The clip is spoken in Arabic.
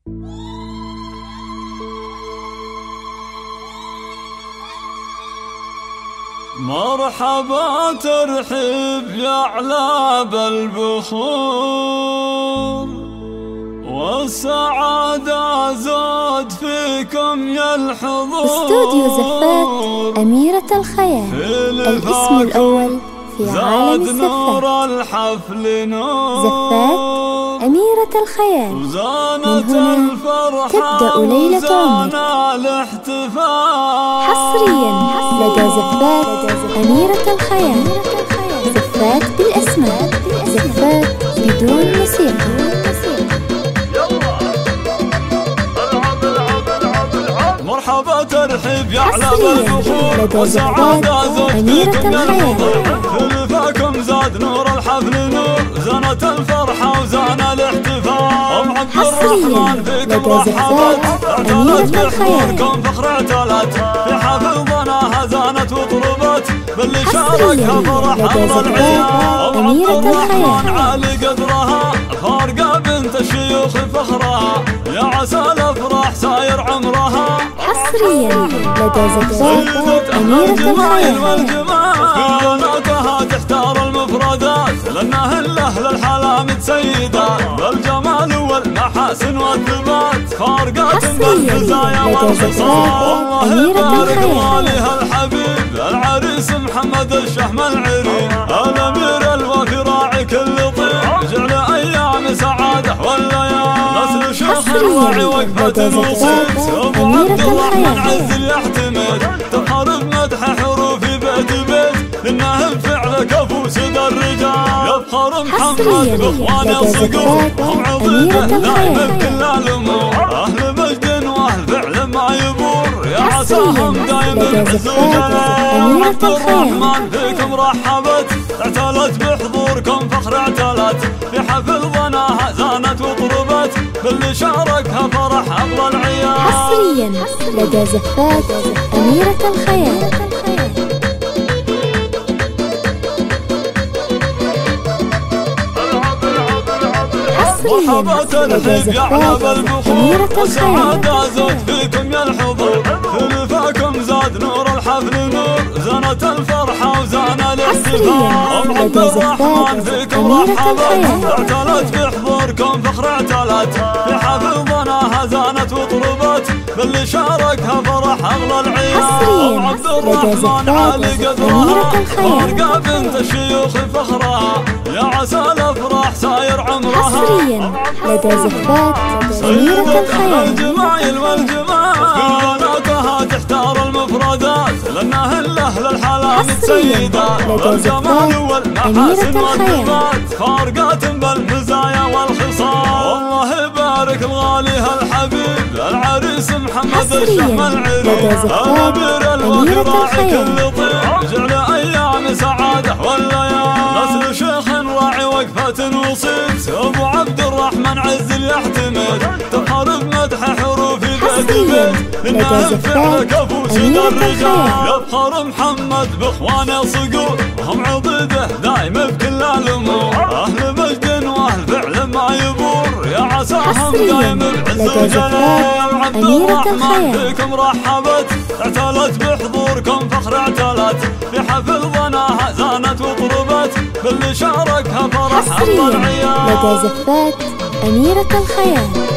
مرحبا ترحب يا أعلاب البخور، والسعادة زاد فيكم يا الحضور. استوديو زفات أميرة الخيال، الاسم الأول في عالم الزفات. زفات أميرة الخيال، من هنا تبدأ ليلة عمرك. حصريا لدى زفات أميرة الخيال، زفات بالأسماء، زفات بدون موسيقى. مرحبا ترحب يا أعلام البخور، وسعادة زاد فيكم يا الحضور. خلفاكم زاد نور الحفل نور، زانت الفرحة وزان الاحتفال. عبد الرحمن فيكم رحبت، اعتلت بحضوركم فخر اعتلت. في حفظنا هزانت وطربت، باللي شاركها فرح أرض العيال. عبد الرحمن عالي قدرها، فارقة بنت الشيوخ فخرها. يا عسى الأفراح ساير عمرها. حصريا لدى زفات أميرة الخيال. بناتها تحتار المفردات، لأنها الأهل الحلا متسيدات. بالجمال والمحاسن والثبات، فارقات بالمزايا والخصال. الله يبارك واليها الحبيب العريس محمد الشهم العريم. الأمير الوفي راعي كل طيب، جعل أيام سعادة والليالي. نسل شيخ الراعي وقفة وصيت، أبو عبد الرحمن عز يحتمل. تفخر بمدح حروفي بيت بيت، لأنه بفعل كفو سد الرجال. يفخر محمد بإخوانه الصقور، هم عضيده دائما بكل الأمور. أهل مجد وأهل فعل ما يبور، يا عساهم دائما بعز وجلال. عبد الرحمن فيكم رحبت، اعتلت بحضوركم فخر اعتلت. في حفل ظناها زانت وطربت، باللي شاركها فرح أغلى العيال. حصريا لدى زفات أميرة الخيال. مرحبا ترحب يا أعلام البخور، وسعادة زاد فيكم يا الحضور. خلفاكم زاد نور الحفل نور، زانت الفرحة وزان الاحتفال. عبد الرحمن فيكم رحبت، اعتلت بحضوركم فخر اعتلت. في حفل ظناها زانت وطربت، باللي شاركها فرح أغلى العيال. عبد الرحمن عالي قدرها، فارقة بنت الشيوخ فخرها. يا عسى الأفراح ساير عمرها. حصريا لدى زفات أميرة الخيال. الجمايل والجمال، بناتها تحتار المفردات، لأنها الأهل الحلا متسيدات. بالجمال والمحاسن والثبات، فارقات بالمزايا والخصال. الله يبارك الغاليها الحبيب العريس محمد الشهم العريم. الأمير الوفي راعي كل طيب، جعل أيام سعادة والليالي. نسل شيخ راعي وقفة وصيت، أبو عبد الرحمن عز يحتمل. تفخر بمدح حروفي بيت بيت، إنها بفعل كفو سد الرجال. يفخر محمد بإخوانه صقور، هم عضيده دايما بكل الأمور. أهل مجد وأهل فعل ما يبور، يا عساهم دايما بعز وجلال. عبد الرحمن فيكم رحبت، اعتلت بحضوركم فخر اعتلت. في حفل ظناها زانت وطربت، باللي شاركها فرح أغلى العيال. لدى زفات أميرة الخيال.